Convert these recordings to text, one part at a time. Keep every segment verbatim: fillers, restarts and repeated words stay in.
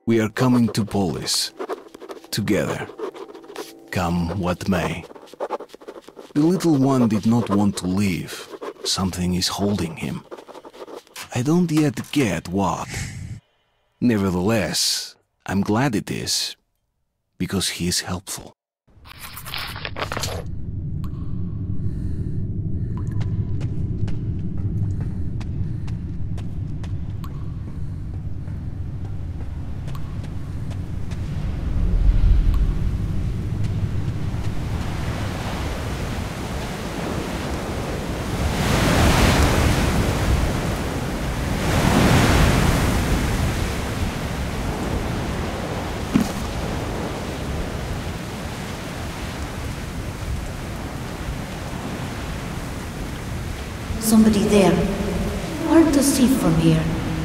We are coming to Polis. Together. Come what may. The little one did not want to leave. Something is holding him. I don't yet get what. Nevertheless, I'm glad it is, because he is helpful. Somebody there. Hard to see from here.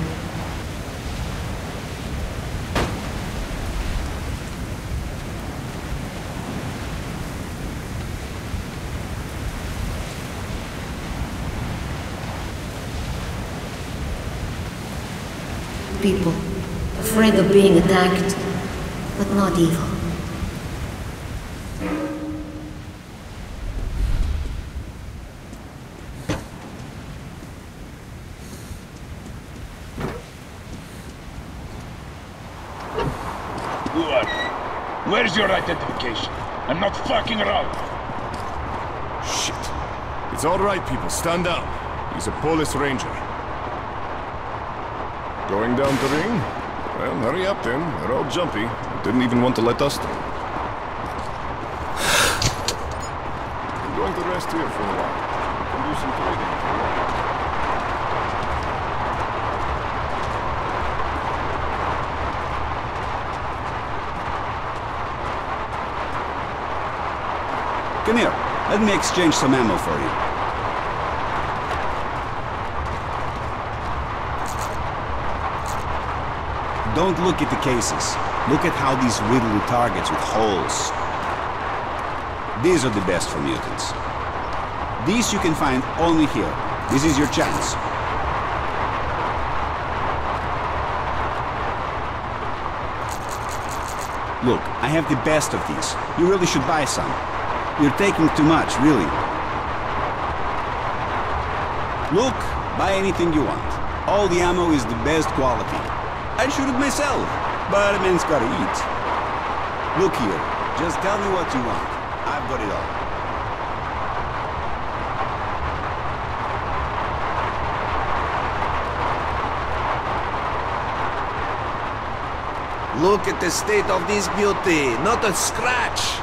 People, afraid of being attacked, but not evil. Where's your identification? I'm not fucking around. Shit. It's all right, people. Stand down. He's a Polis ranger. Going down the ring? Well, hurry up then. They're all jumpy. Didn't even want to let us through. I'm going to rest here for a while. We can do some trading if you want. Come here. Let me exchange some ammo for you. Don't look at the cases. Look at how these riddle the targets with holes. These are the best for mutants. These you can find only here. This is your chance. Look, I have the best of these. You really should buy some. You're taking too much, really. Look, buy anything you want. All the ammo is the best quality. I'd shoot it myself, but a man's gotta eat. Look here, just tell me what you want. I've got it all. Look at the state of this beauty, not a scratch.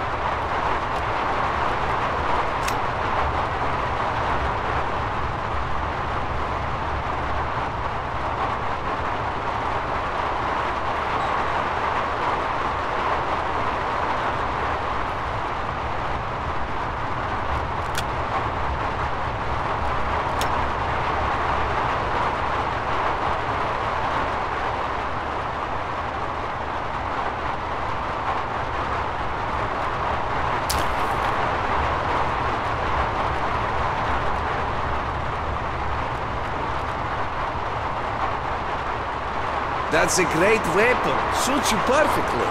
That's a great weapon. Suits you perfectly.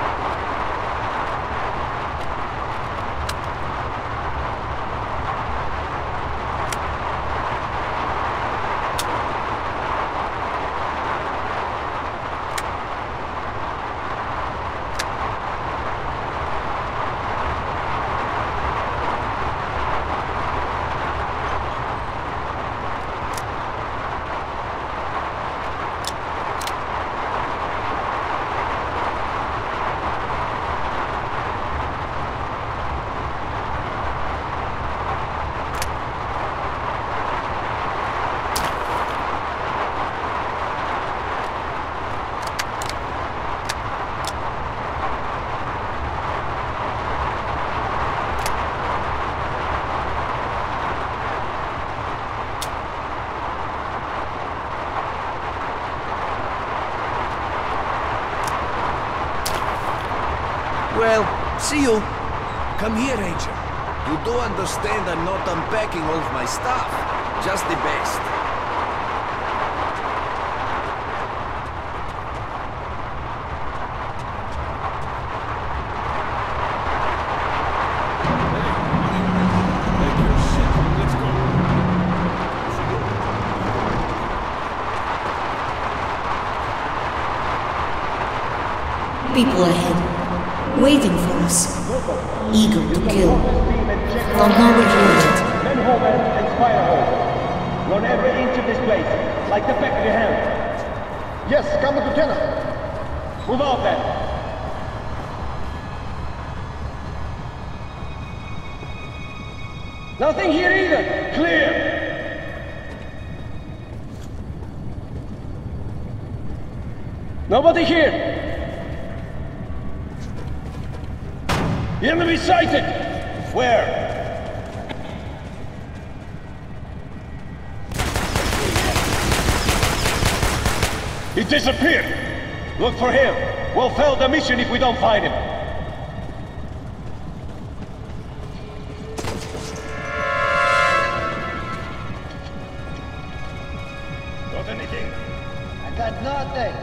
Well, see you. Come here, Ranger. You do understand I'm not unpacking all of my stuff. Just the best. people ahead, waiting for us, eager to kill. Don't know where he went. Men hold and fire hold. Learn every inch of this place, like the back of your hand. Yes, come with Lieutenant. Move out then. Nothing here either. Clear. Nobody here. The enemy sighted. Where? He disappeared! Look for him! We'll fail the mission if we don't find him! Got anything? I got nothing!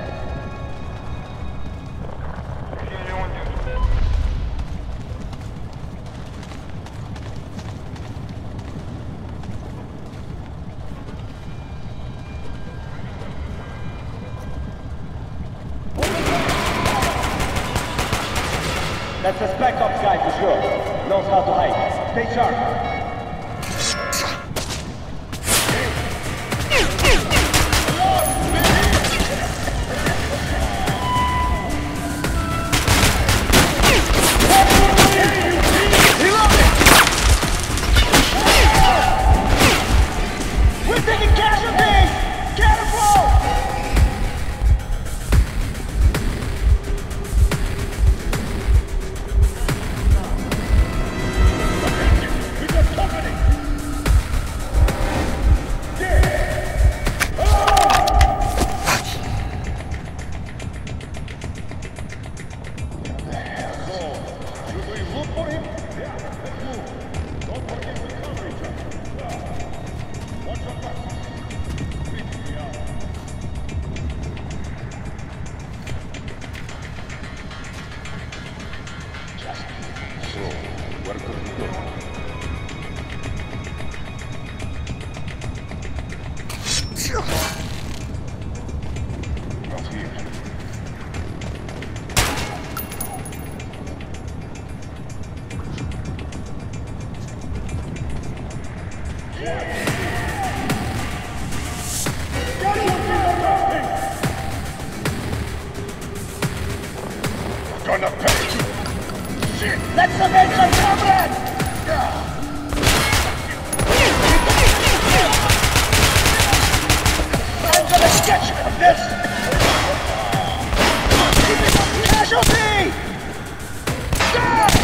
That's the Spec Ops guy for sure. Knows how to hide. Stay sharp. We're taking casualties! Careful! Gonna pay! Shit! Let's avenge our comrade! I'm gonna get you from this! Casualty! Die!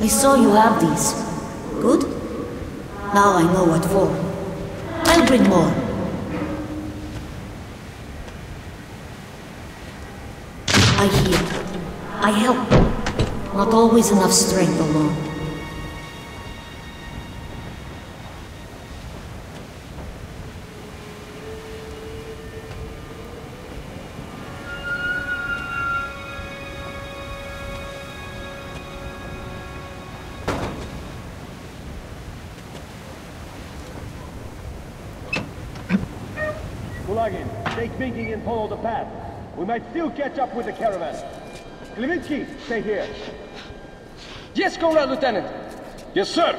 saw you have these. Good? Now I know what for. I'll bring more. I heal. I help. Not always enough strength alone. Kulagin, take Binking and follow the path. We might still catch up with the caravan. Klevinsky, stay here. Yes, Comrade Lieutenant. Yes, sir.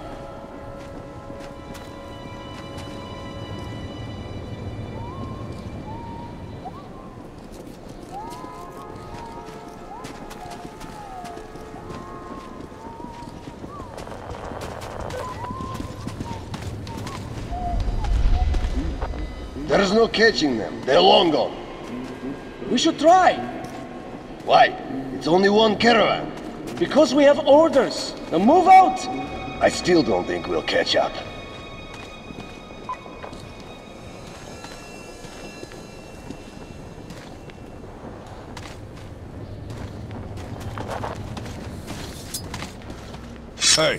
There's no catching them. They're long gone. We should try. Why? It's only one caravan. Because we have orders. Now move out! I still don't think we'll catch up. Hey.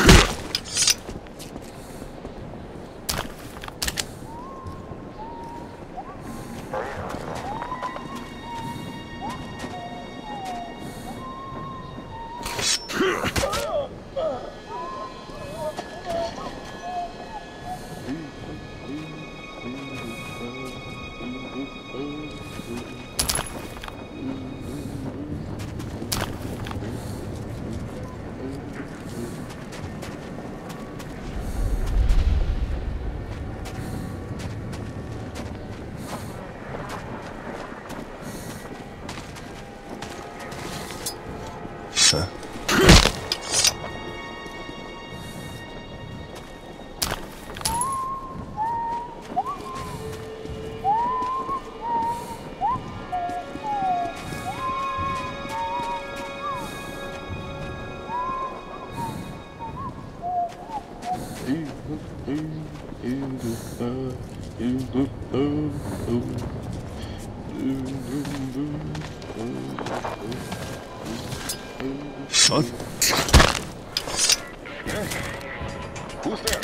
What? Who's there?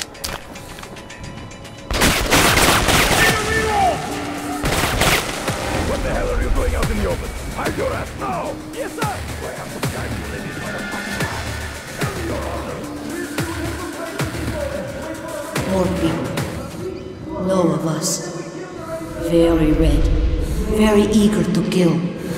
What the hell are you doing out in the open? Hide your ass now! Yes, sir! I have some time to let this motherfucker. Tell me your orders. More people. No of us. Very red. Very eager to kill.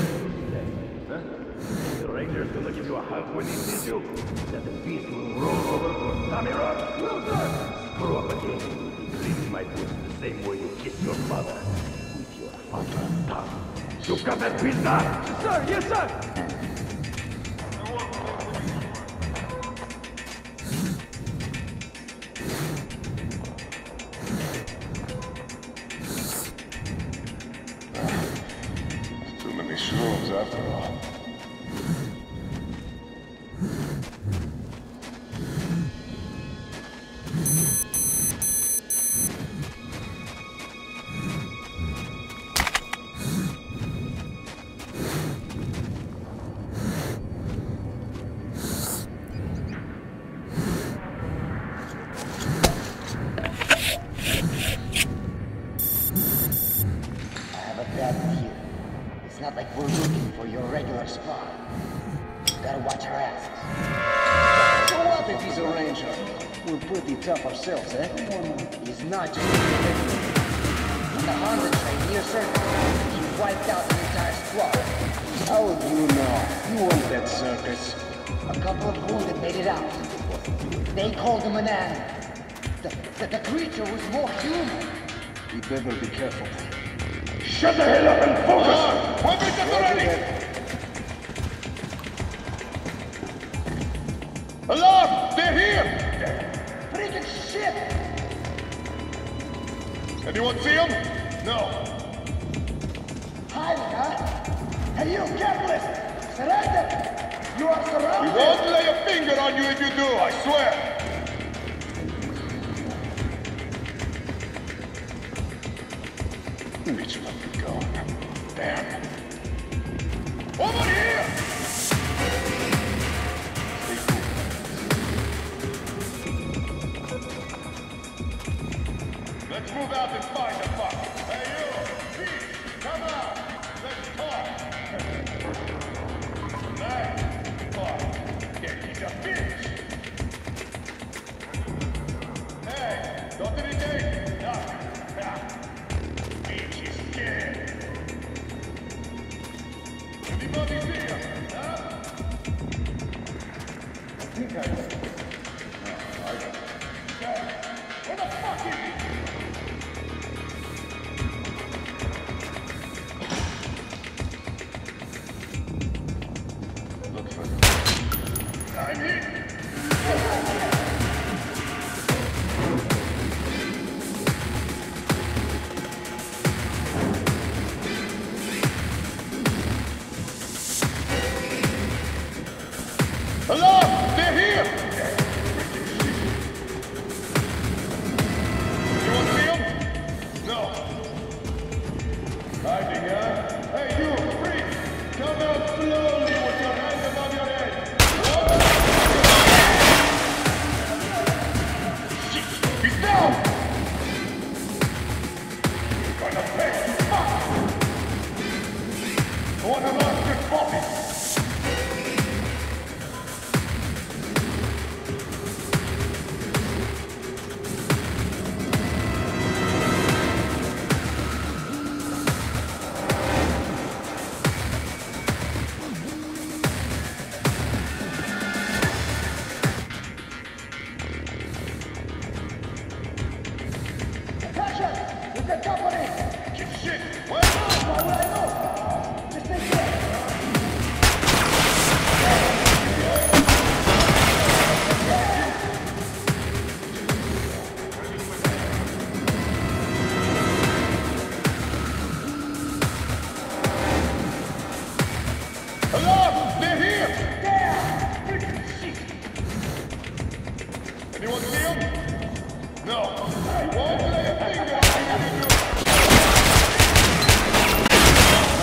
The ranger's gonna give you a hug when he sees you. That the beast will roll over for Tommy Rock. No, sir! Screw up again. He cleans my boots the same way you kiss your mother. With your fucking tongue. You got that pizza? Sir, yes, sir! Too many shrooms after all. It's not like we're looking for your regular spot. You gotta watch our asses. So what if he's a ranger? We're pretty tough ourselves, eh? He's not just a ranger. On the Honda train near Circus, he wiped out the entire squad. How would you know? You weren't that circus. A couple of wounded made it out. They called him an animal. The, the, the creature was more human. You better be careful. Shut the hell up and focus! Weapons at the ready! Alarm! They're here! Freaking shit! Anyone see them? No. Hiding, huh? Hey, you, careful! Surrender! You are We surrounded! won't lay a finger on you if you do, I swear! Reach let me go. Damn. Over here! Stay cool. Let's move out and find the fuck. Hey you! Pete! Come out! Let's talk! Nice! Fuck! Yeah, he's a bitch! Hey! Don't irritate! Nothing! Ah. Bitch is dead! Anybody see him? Huh? I think I know. No, I don't. Hey! Where the fuck is he? Look for him. I'm here! Hello! They're here! You want to see them? No. Hiding, huh? Hey, you, freak! Come out slowly with your hands above your head! Shit! He's down! Gonna pay! Fuck! I want to lost your coffee! Anyone see him? No. I won't lay a finger on you.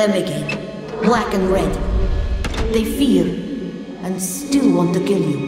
them again, black and red. They fear, and still want to kill you.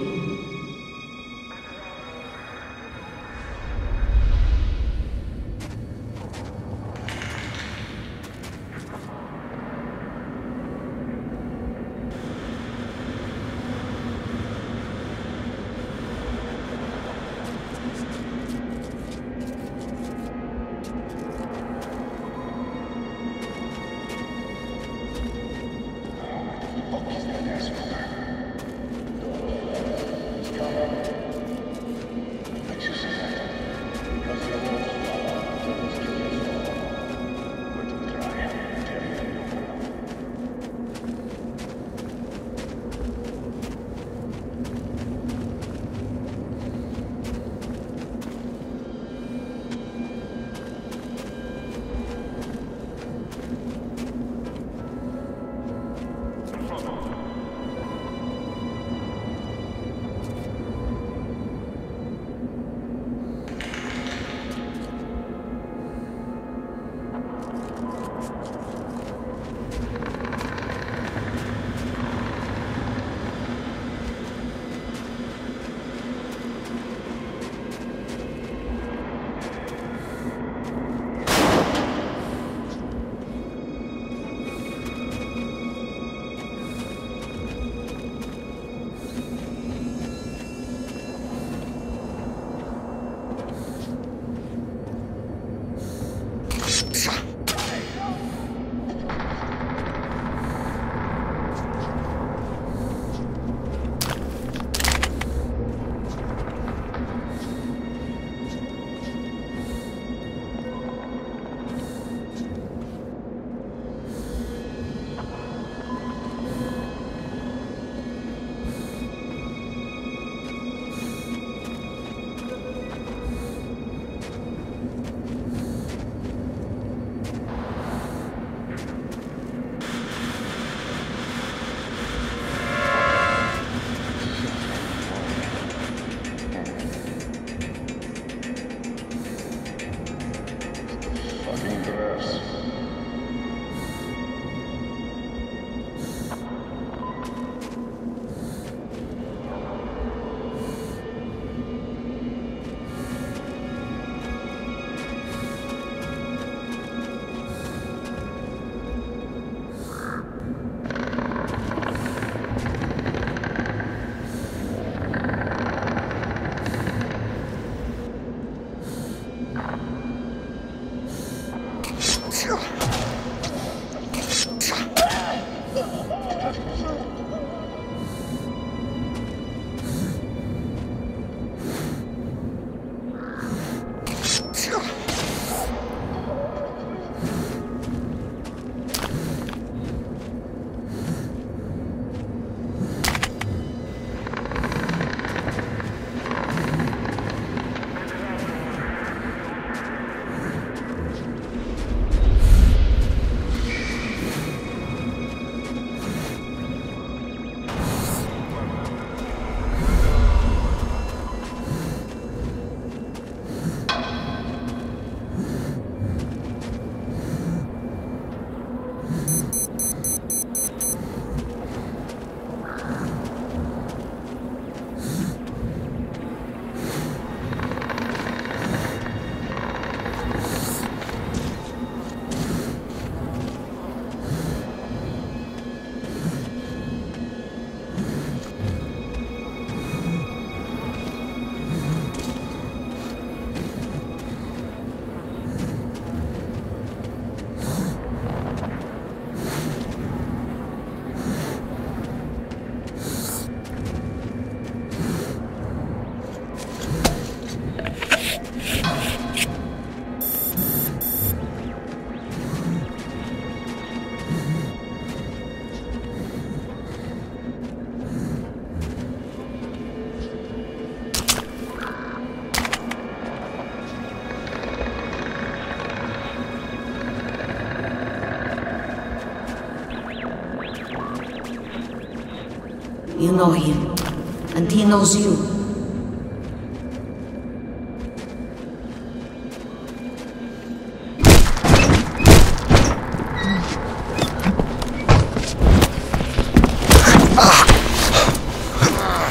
You know him, and he knows you.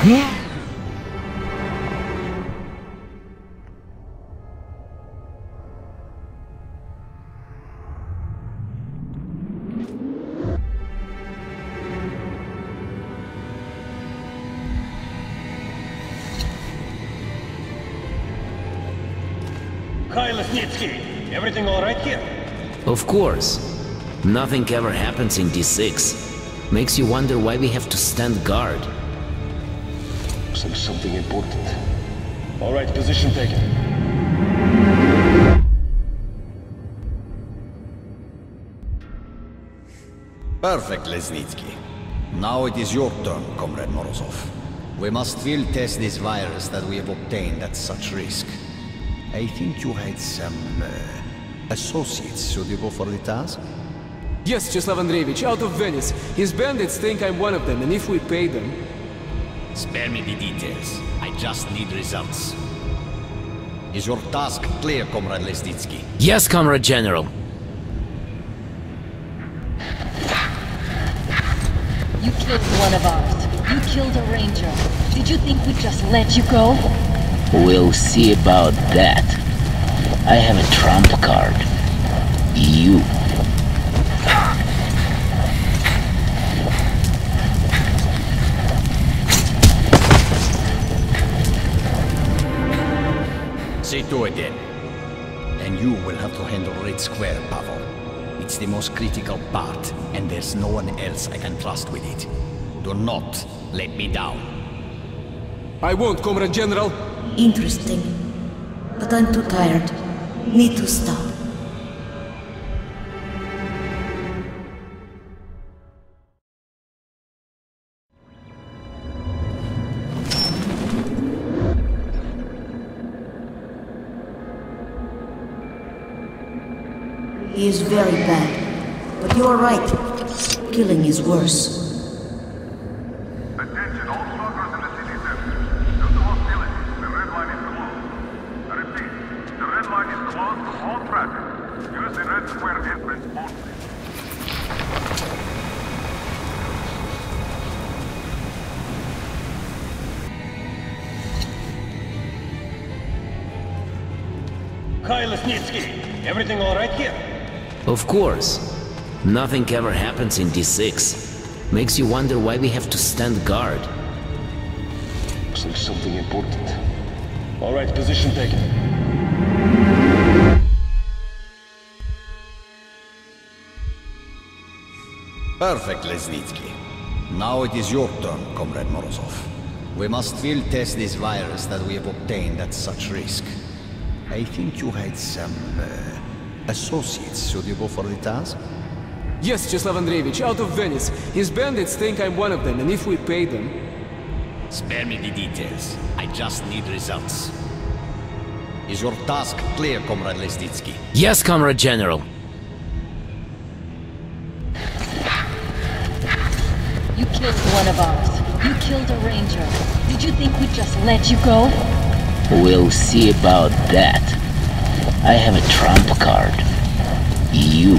Kyle Lesnitsky, everything all right here? Of course. Nothing ever happens in D six. Makes you wonder why we have to stand guard. Looks like something important. All right, position taken. Perfect, Lesnitsky. Now it is your turn, Comrade Morozov. We must field test this virus that we have obtained at such risk. I think you had some uh, associates suitable for the task? Yes, Cheslav Andreevich, out of Venice. His bandits think I'm one of them, and if we pay them... Spare me the details. I just need results. Is your task clear, Comrade Lesnitsky? Yes, Comrade General. You killed one of ours. You killed a ranger. Did you think we'd just let you go? We'll see about that. I have a trump card. You. See to it then. And you will have to handle Red Square, Pavel. It's the most critical part, and there's no one else I can trust with it. Do not let me down. I won't, Comrade General. Interesting. But I'm too tired. Need to stop. He is very bad. But you are right. Killing is worse. Attention all smugglers in the city center. Due to hostilities, the red line is closed. I repeat, the red line is closed to all traffic. Use the Red Square entrance only. Kyle Lesnitsky, everything all right here? Of course. Nothing ever happens in D six. Makes you wonder why we have to stand guard. Looks like something important. All right, position taken. Perfect, Lesnitsky. Now it is your turn, Comrade Morozov. We must field test this virus that we have obtained at such risk. I think you had some uh, associates suitable for the task? Yes, Cheslav Andreevich, out of Venice. His bandits think I'm one of them, and if we pay them... Spare me the details. I just need results. Is your task clear, Comrade Lesnitsky? Yes, Comrade General. You killed one of ours. You killed a ranger. Did you think we'd just let you go? We'll see about that. I have a trump card. You.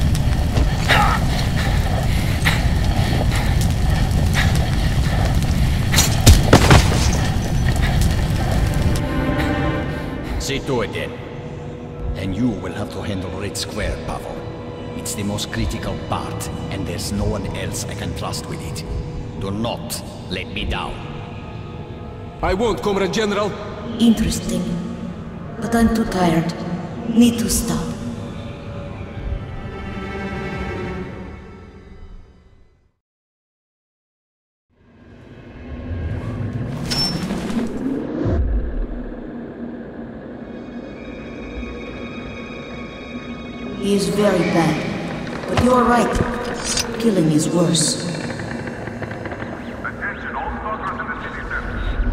See to it then. And you will have to handle Red Square, Pavel. It's the most critical part, and there's no one else I can trust with it. Do not let me down. I won't, Comrade General. Interesting. But I'm too tired. Need to stop. He is very bad. But you are right. Killing is worse. Attention all smugglers in the city center.